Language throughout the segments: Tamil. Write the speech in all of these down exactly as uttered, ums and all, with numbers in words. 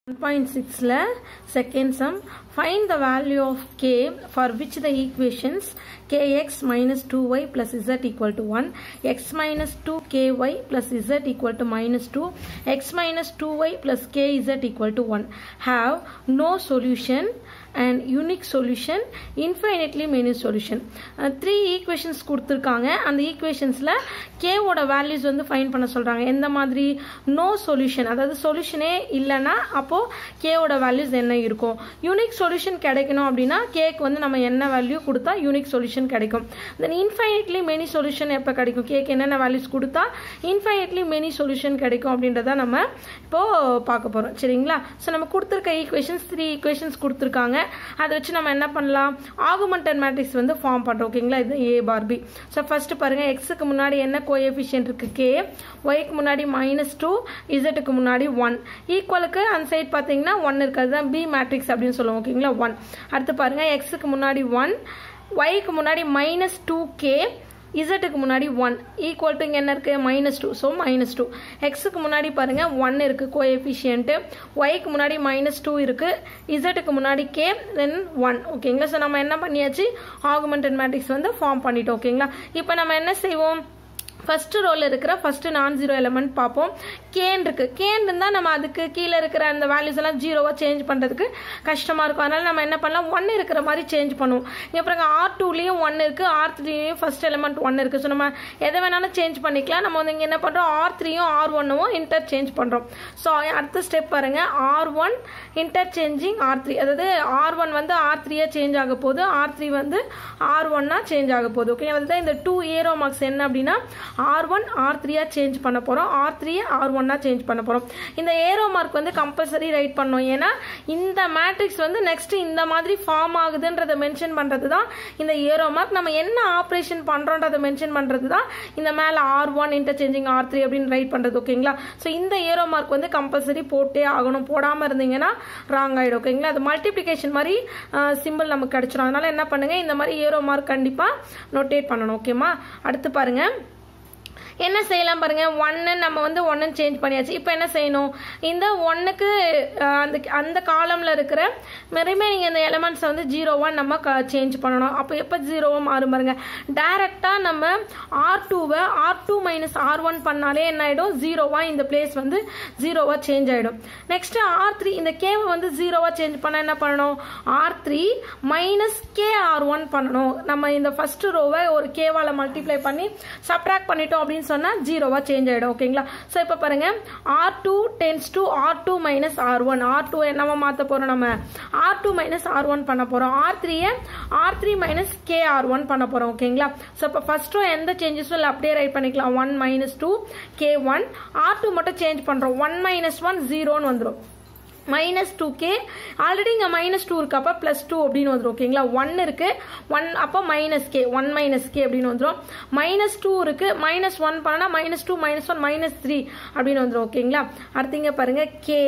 one point six la second sum, find the value of k for which the equations kx minus two y plus z equal to one, x minus two ky plus z equal to minus two, x minus two y plus kz equal to one have no solution and unique solution, infinitely many solution. uh, three equations கொடுத்திருக்காங்க. அந்த equationsல k ஓட values வந்து find பண்ண சொல்றாங்க. எந்த மாதிரி no solution, அதாவது சொல்யூஷனே இல்லனா அப்போ k ஓட values என்ன இருக்கும். unique solution கிடைக்கணும் அப்படினா k க்கு வந்து நம்ம என்ன வேல்யூ கொடுத்தா unique solution கிடைக்கும். then infinitely many solution எப்ப கிடைக்கும், k க்கு என்னென்ன values கொடுத்தா infinitely many solution கிடைக்கும் அப்படின்றத நம்ம இப்போ பார்க்க போறோம். சரிங்களா? சோ நம்ம கொடுத்திருக்க equations three equations கொடுத்திருக்காங்க. அதை வச்சு நம்ம என்ன பண்ணலாம், ஆகுமெண்டட் மேட்ரிக்ஸ் வந்து ஃபார்ம் பண்றோம். ஓகேங்களா? இது a bar b. So first பாருங்க, x க்கு முன்னாடி என்ன கோஎஃபிஷியன்ட் இருக்கு k, y க்கு முன்னாடி minus two, z க்கு முன்னாடி one, ஈக்குவலுக்கு அந்த சைடு பாத்தீங்கன்னா one இருக்கு, அதுதான் b மேட்ரிக்ஸ் அப்படினு சொல்லுவோம். ஓகேங்களா? one. அடுத்து பாருங்க, x க்கு முன்னாடி one, y க்கு முன்னாடி minus two k, z க்கு முன்னாடி one, equal to இங்க என்ன இருக்கு minus two, so minus two. x க்கு முன்னாடி பாருங்க one இருக்கு கோஎஃபிஷியன்ட், y க்கு முன்னாடி minus two இருக்கு, z க்கு முன்னாடி k, then one. ஓகேங்களா? சோ நம்ம என்ன பண்ணியாச்சு, ஆகுமெண்டட் மேட்ரிக்ஸ் வந்து ஃபார்ம் பண்ணிட்டோம். ஓகேங்களா? இப்போ நம்ம என்ன செய்வோம், ஃபர்ஸ்ட் ரோல இருக்கிற ஃபர்ஸ்ட் நான் ஜீரோ எலிமெண்ட் பார்ப்போம். கேன் இருக்கு, கேன் இருந்தா நம்ம அதுக்கு கீழே இருக்கிற அந்த வேல்யூஸ் எல்லாம் ஜீரோவா சேஞ்ச் பண்றதுக்கு கஷ்டமா இருக்கும். அதனால நம்ம என்ன பண்ணலாம், ஒன் இருக்கிற மாதிரி சேஞ்ச் பண்ணுவோம். இங்க பாருங்க, ஆர் டூலயும் ஒன் இருக்கு, ஆர் த்ரீலயும் ஃபர்ஸ்ட் எலிமெண்ட் ஒன் இருக்கு. ஸோ நம்ம எதை வேணாலும் சேஞ்ச் பண்ணிக்கலாம். நம்ம வந்து இங்க என்ன பண்றோம், ஆர் த்ரீயும் ஆர் ஒன்னும் இன்டர் சேஞ்ச் பண்றோம். ஸோ அடுத்த ஸ்டெப் பாருங்க, R one interchanging R three, அதாவது ஆர் ஒன் வந்து ஆர் த்ரீயா சேஞ்ச் ஆக போகுது, ஆர் த்ரீ வந்து ஆர் ஒன்னா சேஞ்ச் ஆக போகுது. ஓகே, அதுதான் இந்த டூ ஏரோ மார்க்ஸ் என்ன அப்படின்னா R one R three change பண்ண போறோம், R three R one change பண்ண போறோம். இந்த ஏரோ மார்க் வந்து கம்பல்சரி ரைட் பண்ணோம். ஏன்னா இந்த மேட்ரிக்ஸ் வந்து நெக்ஸ்ட் இந்த மாதிரி ஃபார்ம் ஆகுதுன்றத மென்ஷன் பண்றது தான் இந்த ஏரோ மார்க். நம்ம என்ன ஆபரேஷன் பண்றோம்ன்றத மென்ஷன் பண்றது தான் இந்த மேல R one interchanging R three அப்படின்னு ரைட் பண்றது. ஓகேங்களா? சோ இந்த ஏரோ மார்க் வந்து கம்பல்சரி போட்டே ஆகணும், போடாம இருந்தீங்கன்னா ராங் ஆயிடும். ஓகேங்களா? அது மல்டிப்ளிகேஷன் மாதிரி சிம்பிள் நமக்கு கிடைச்சிடும். அதனால என்ன பண்ணுங்க, இந்த மாதிரி ஏரோ மார்க் கண்டிப்பா நோட்டேட் பண்ணணும். ஓகேமா? அடுத்து பாருங்க, என்ன செய்யலாம் பாருங்க, ஒன்னு நம்ம வந்து ஒன்னு சேஞ்ச் பண்ணியாச்சு. இப்போ என்ன செய்யணும், இந்த ஒன்னுக்கு அந்த அந்த காலம்ல இருக்கிற ரிமைனிங் இந்த எலிமெண்ட்ஸ் வந்து ஜீரோவா நம்ம சேஞ்ச் பண்ணணும். அப்போ எப்போ ஜீரோவா மாறும் பாருங்க, டைரக்டா நம்ம ஆர் டூவை R two minus R one பண்ணாலே என்ன ஆயிடும், ஜீரோவா இந்த பிளேஸ் வந்து ஜீரோவா சேஞ்ச் ஆயிடும். நெக்ஸ்ட் ஆர் த்ரீ, இந்த கேவை வந்து ஜீரோவா சேஞ்ச் பண்ண என்ன பண்ணணும், R three minus K R one பண்ணணும். நம்ம இந்த ஃபர்ஸ்ட் ரோவை ஒரு கேவால மல்டிப்ளை பண்ணி சப்ட்ராக்ட் பண்ணிட்டோம் அப்படின்னு சொன்னா ஜீரோவா சேஞ்ச் ஆயிடும். ஓகேங்களா? சோ இப்போ பாருங்க, R two tends to R two minus R one, R two என்னவா மாத்த போறோம், நம்ம R two minus R one பண்ண போறோம், R three R three minus K R one பண்ண போறோம். ஓகேங்களா? சோ இப்போ ஃபர்ஸ்ட் ரோ எந்த சேஞ்சஸும் இல்லை, அப்படியே ரைட் பண்ணிக்கலாம். One minus two K one, R two மட்டும் சேஞ்ச் பண்றோம், ஒன் மைனஸ் ஒன் ஜீரோன்னு வந்துடும், மைனஸ் டூ கே, ஆல்ரெடி இங்க மைனஸ் டூ இருக்கு, அப்ப பிளஸ் டூ அப்படின்னு வந்துடும். ஓகேங்களா? ஒன் இருக்கு, ஒன் அப்போ minus K, one minus K அப்படின்னு வந்துடும். மைனஸ் டூ இருக்கு, மைனஸ் ஒன் பண்ணா minus two minus one minus three அப்படின்னு வந்துடும். ஓகேங்களா? அடுத்தீங்க பாருங்க, கே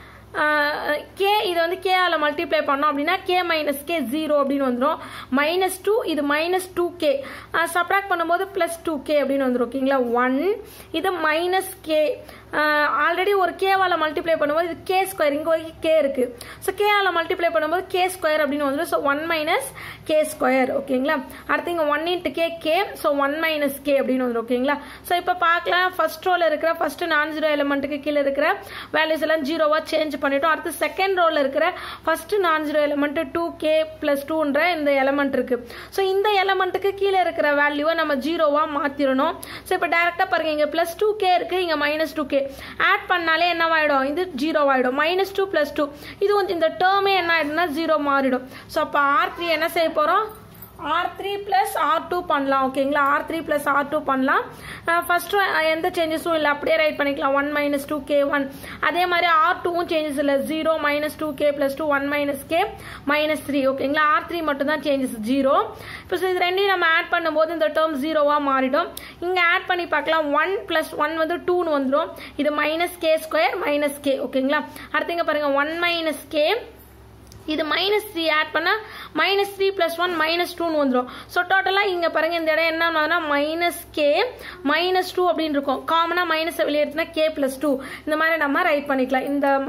கே இது வந்து கே ஆல மல்டிப்ளை பண்ணோம் அப்படின்னா கே மைனஸ் கே ஜீரோ அப்படின்னு வந்துடும். மைனஸ் டூ, இது மைனஸ் டூ கே, சப்ராக்ட் பண்ணும்போது பிளஸ் டூ கே அப்படின்னு வந்துடும். ஓகேங்களா? ஒன், இது மைனஸ் கே, ஆல்ரெடி ஒரு கேவால மல்டிப்ளை பண்ணும்போது இது கே ஸ்கொயர், இங்க கே இருக்கு, ஸோ கே ஆல மல்டிப்ளை பண்ணும்போது கே ஸ்கொயர் அப்படின்னு வந்துடும். So one minus K square. ஓகேங்களா? அடுத்து இங்க one into K K, so one minus K அப்படின்னு வந்துடும். ஓகேங்களா? ஸோ இப்போ பார்க்கலாம், ஃபர்ஸ்ட் ரோல இருக்கிற ஃபர்ஸ்ட் நான் ஜீரோ எலிமெண்ட்டுக்கு கீழே இருக்கிற வேல்யூஸ் எல்லாம் ஜீரோவா சேஞ்ச் பண்ணிட்டோம். அடுத்து செகண்ட் ரோல இருக்கிற first non zero element two K plus டூன்ற இந்த எலிமெண்ட் இருக்கு. ஸோ இந்த எலிமெண்ட்டுக்கு கீழே இருக்கிற வேல்யூவை நம்ம ஜீரோவா மாத்திரணும். ஸோ இப்போ டைரக்டா பாருங்க, இங்க பிளஸ் டூ கே இருக்கு, இங்க மைனஸ் டூ கே ஆட் பண்ணாலே என்ன ஆயிடும், இது ஜீரோ ஆயிடும். மைனஸ் டூ பிளஸ் டூ, இது வந்து இந்த டேர்மே என்ன ஆயிடும்னா ஜீரோ மாறிடும். ஸோ அப்போ ஆர் த்ரீ என்ன செய்ய போறோம், R three plus R two பண்ணலாம். ஓகேங்களா? R three plus R two பண்ணலாம். ஃபர்ஸ்ட் எந்த சேஞ்சஸும் இல்லை, அப்படியே ரைட் பண்ணிக்கலாம். One minus two K one, அதே மாதிரி ஆர் டூவும் சேஞ்சஸ் இல்லை, zero minus two K plus two one minus K minus three. ஓகேங்களா? ஆர் த்ரீ மட்டும் தான் சேஞ்சஸ், ஜீரோ. இப்போ இது ரெண்டையும் நம்ம ஆட் பண்ணும்போது இந்த டேர்ம் ஜீரோவா மாறிடும். இங்க ஆட் பண்ணி பார்க்கலாம், ஒன் பிளஸ் ஒன் வந்து டூன்னு வந்துடும், இது minus K square minus K. ஓகேங்களா? அடுத்தீங்க பாருங்க, ஒன் மைனஸ் கே, இது மைனஸ் த்ரீ ஆட் பண்ணா minus three plus one minus டூன்னு வந்துடும். ஸோ டோட்டலாக இங்கே பாருங்க, இந்த இடம் என்ன மைனஸ் கே மைனஸ் டூ அப்படின்னு இருக்கும். காமனாக மைனஸ் வெளியே எடுத்துனா கே பிளஸ் டூ, இந்த மாதிரி நம்ம ரைட் பண்ணிக்கலாம். இந்த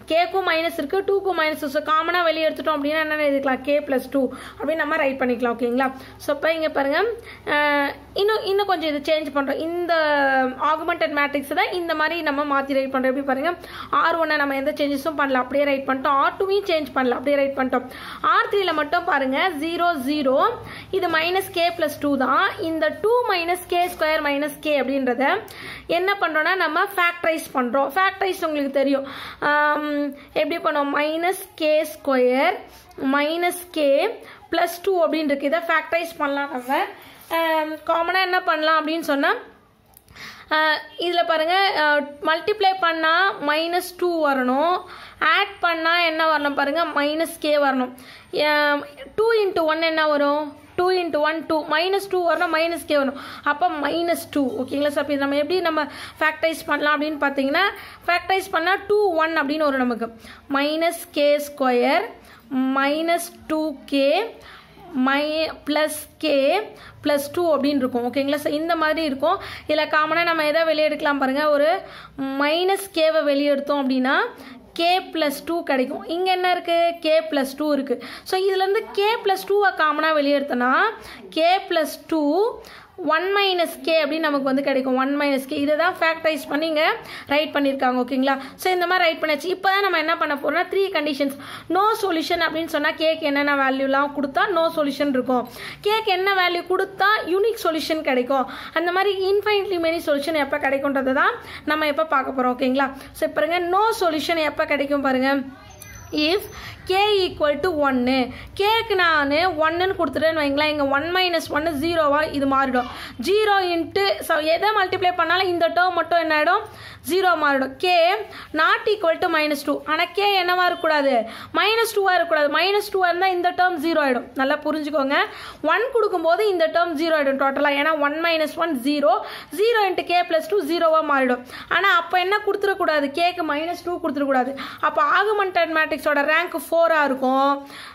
கேக்கும் மைனஸ் இருக்குது, டூக்கும் மைனஸ். ஸோ காமனாக வெளியே எடுத்துட்டோம் அப்படின்னா என்ன எழுதிக்கலாம், கே ப்ளஸ் டூ அப்படின்னு நம்ம ரைட் பண்ணிக்கலாம். ஓகேங்களா? ஸோ இப்போ இங்கே பாருங்கள், இன்னும் இன்னும் கொஞ்சம் இது சேஞ்ச் பண்ணுறோம். இந்த ஆகுமெண்டட் மேட்ரிக்ஸ் தான் இந்த மாதிரி நம்ம மாற்றி ரைட் பண்ணுறோம். எப்படி பாருங்கள், ஆர் ஒன்னை நம்ம எந்த சேஞ்சஸும் பண்ணல, அப்படியே ரைட் பண்ணிட்டோம். ஆர் டூவையும் சேஞ்ச் பண்ணல, அப்படியே ரைட் பண்ணிட்டோம். ஆர் த்ரீல மட்டும் பாருங்கள், ஜீரோ ஜீரோ, இது மைனஸ் கே ப்ளஸ் டூ தான். இந்த two minus K square minus K அப்படின்றத என்ன பண்ணுறோன்னா நம்ம ஃபேக்டரைஸ் பண்ணுறோம். ஃபேக்டரைஸ் உங்களுக்கு தெரியும் எப்படி பண்ணோம், minus K square minus K plus two அப்படின்னு இருக்கு. இதை ஃபேக்டரைஸ் பண்ணலாம். நம்ம காமனாக என்ன பண்ணலாம் அப்படின்னு சொன்னால், இதில் பாருங்கள், மல்டிப்ளை பண்ணால் மைனஸ் டூ வரணும், ஆட் பண்ணால் என்ன வரணும் பாருங்கள், மைனஸ் கே வரணும். டூ இன்ட்டு ஒன் என்ன வரும், two into one two, minus two வரணும், மைனஸ் கே வரும், அப்போ மைனஸ் டூ. ஓகேங்களா? சார் இது நம்ம எப்படி நம்ம ஃபேக்டரைஸ் பண்ணலாம் அப்படின்னு பார்த்தீங்கன்னா, ஃபேக்டரைஸ் பண்ணால் டூ ஒன் அப்படின்னு வரும் நமக்கு. Minus K square minus two K மை ப்ளஸ் கே ப்ளஸ் டூ அப்படின்னு இருக்கும். ஓகேங்களா? ஸோ இந்த மாதிரி இருக்கும். இதில் காமனாக நம்ம எதை வெளியே எடுக்கலாம் பாருங்கள், ஒரு மைனஸ் கேவை வெளியே எடுத்தோம் அப்படின்னா கே ப்ளஸ் டூ கிடைக்கும். இங்கே என்ன இருக்குது, கே ப்ளஸ் டூ இருக்குது. ஸோ இதுலேருந்து கே ப்ளஸ் டூவை காமனாக வெளியே எடுத்தோன்னா K plus two one minus K அப்படின்னு நமக்கு வந்து கிடைக்கும். ஒன் மைனஸ் கே இதை தான் ஃபேக்டரைஸ் பண்ணி இங்கே ரைட் பண்ணியிருக்காங்க. ஓகேங்களா? ஸோ இந்த மாதிரி ரைட் பண்ணியாச்சு. இப்போ தான் நம்ம என்ன பண்ண போகிறோம்னா, த்ரீ கண்டிஷன்ஸ். நோ சொல்யூஷன் அப்படின்னு சொன்னால் கேக்கு என்னென்ன வேல்யூலாம் கொடுத்தா நோ சொல்யூஷன் இருக்கும், கேக்கு என்ன வேல்யூ கொடுத்தா யூனிக் சொல்யூஷன் கிடைக்கும், அந்த மாதிரி இன்ஃபைனிட்லி மெனி சொல்யூஷன் எப்போ கிடைக்கும்ன்றதை தான் நம்ம எப்போ பார்க்க போகிறோம். ஓகேங்களா? ஸோ பாருங்க, நோ சொல்யூஷன் எப்போ கிடைக்கும் பாருங்கள், if k equal to ஒன்று, கேக்கு நான் ஒன்றுன்னு கொடுத்துட்டேன்னு வைங்களேன், இங்கே ஒன் மைனஸ் ஒன்று ஜீரோவாக இது மாறிடும். ஜீரோ இன்ட்டு ஸோ எதை மல்டிப்ளை பண்ணாலும் இந்த டேர்ம் மட்டும் என்ன ஆகிடும், ஜீரோ மாறிடும். K not equal to minus two, ஆனால் கே என்னவா இருக்கக்கூடாது, மைனஸ் டூவாக இருக்கக்கூடாது. மைனஸ் டூவாக இருந்தால் இந்த டேர்ம் ஜீரோ ஆகிடும். நல்லா புரிஞ்சுக்கோங்க, ஒன் கொடுக்கும்போது இந்த டேர்ம் ஜீரோ ஆகிடும் டோட்டலாக. ஏன்னா one minus one zero, zero into K plus two ஜீரோவாக மாறிடும். ஆனால் அப்போ என்ன கொடுத்துடக்கூடாது, கேக்கு மைனஸ் டூ கொடுத்துடக்கூடாது. அப்போ ஆகுமெண்டட் மேட்ரிக்ஸோட ரேங்க் ஃபோராக இருக்கும்.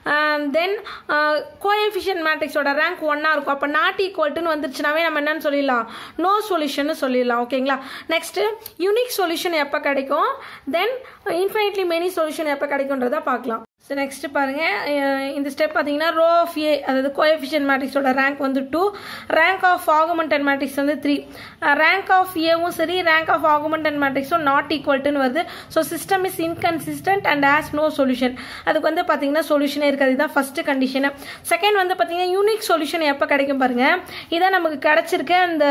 தென் கோஎஃபிஷியன்ட் மேட்ரிக்ஸோட ரேங்க் ஒன்னாக இருக்கும். அப்போ நாட் ஈக்குவல்ட்டுன்னு வந்துருச்சுனாவே நம்ம என்னன்னு சொல்லிடலாம், நோ சொல்யூஷன் சொல்லிடலாம். ஓகேங்களா? நெக்ஸ்ட்டு யூனிக் சொல்யூஷன் எப்போ கிடைக்கும், தென் இன்ஃபைனிட்லி மெனி சொல்யூஷன் எப்போ கிடைக்கும்ன்றதை பார்க்கலாம். ஸோ நெக்ஸ்ட் பாருங்கள், இந்த ஸ்டெப் பார்த்தீங்கன்னா ரோ ஆஃப் ஏ, அதாவது கோஎஃபிஷியன்ட் மேட்ரிக்ஸோட ரேங்க் வந்து two, rank of augmented matrix வந்து த்ரீ. ரேங்க் ஆஃப் ஏவும் சரி, ரேங்க் ஆஃப் ஆகுமெண்டட் மேட்ரிக்ஸும் நாட் ஈக்குவல்ட்டுன்னு வருது. So system is inconsistent and has no solution. அதுக்கு வந்து பார்த்தீங்கன்னா சொல்யூஷனே இருக்காது. இதுதான் ஃபஸ்ட்டு கண்டிஷனு. செகண்ட் வந்து பார்த்தீங்கன்னா யூனிக் சொல்யூஷன் எப்போ கிடைக்கும் பாருங்கள், இதான் நமக்கு கிடச்சிருக்க அந்த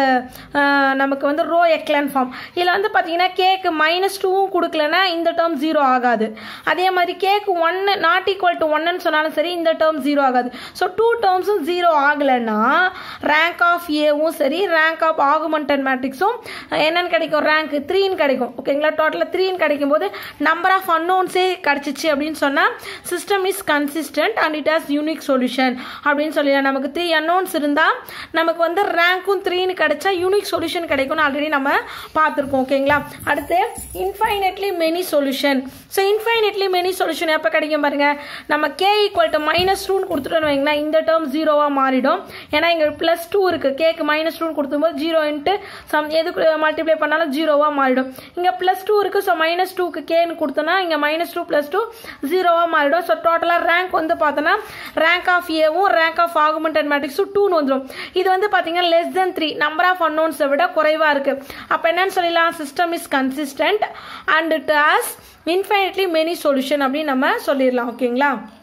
நமக்கு வந்து ரோ எக்லன் ஃபார்ம். இதில் வந்து பார்த்தீங்கன்னா கேக்கு மைனஸ் டூவும் கொடுக்கலன்னா இந்த டேர்ம் ஜீரோ ஆகாது. அதே மாதிரி கேக்கு ஒன்று நாட் ஈக்குவல் டு ஒன்னு சொன்னாலும் சரி இந்த டேர்ம் ஜீரோ ஆகாது. ஸோ டூ டேர்ம்ஸும் ஜீரோ ஆகலைன்னா ரேங்க் ஆஃப் ஏவும் சரி, ரேங்க் ஆஃப் ஆகுமெண்டட் மேட்ரிக்ஸும் என்னன்னு கிடைக்கும், ரேங்க் த்ரீன்னு கிடைக்கும். ஓகேங்களா? டோட்டலாக த்ரீன்னு கிடைக்கும் போது நம்பர் ஆஃப் அன்னோன்ஸே கிடச்சிச்சு அப்படின்னு சொன்னால் system is consistent and it has unique solution அப்படின்னு சொல்லலாம். நமக்கு த்ரீ அன்னோன்ஸ் இருந்தால் நமக்கு வந்து ரேங்க்கும் த்ரீன்னு கிடைச்சா யூனிக் சொல்யூஷன் கிடைக்கும்னு ஆல்ரெடி நம்ம பார்த்துருக்கோம். ஓகேங்களா? அடுத்து infinitely many solution. So infinitely many solution எப்போ கிடைக்கும் பாருங்க, நம்ம k equal to மைனஸ் டூன்னு கொடுத்துட்டோன்னு வைங்களா, இந்த டேர்ம் ஜீரோவாக மாறிடும். ஏன்னா இங்கே ப்ளஸ் டூ இருக்குது, கேக்கு மைனஸ் டூன்னு கொடுத்தும்போது ஜீரோ இன்ட்டு சம் எதுக்கு மல்டிப்ளை பண்ணாலும் ஜீரோவாக மாறிடும். இங்கே ப்ளஸ் டூ இருக்குது, ஸோ மைனஸ் டூக்கு கேன்னு கொடுத்தோன்னா இங்கே மைனஸ் டூ ப்ளஸ் டூ ஜீரோவாக மாறிடும். ஸோ டோட்டலாக ரேங்க் வந்து பார்த்தோன்னா ரேங்க் ஆஃப் ஏவும் ரேங்க் ஆஃப் ஆகுமெண்டட் மேட்ரிக்ஸும் டூன்னு வந்துடும். இது வந்து பார்த்தீங்கன்னா less than three, number of அன்னோன்ஸை விட குறைவாக இருக்குது. அப்போ என்னன்னு சொல்லலாம், system is consistent and it has infinitely many solution அப்படின்னு நம்ம சொல்லிடலாம். ஓகேங்களா?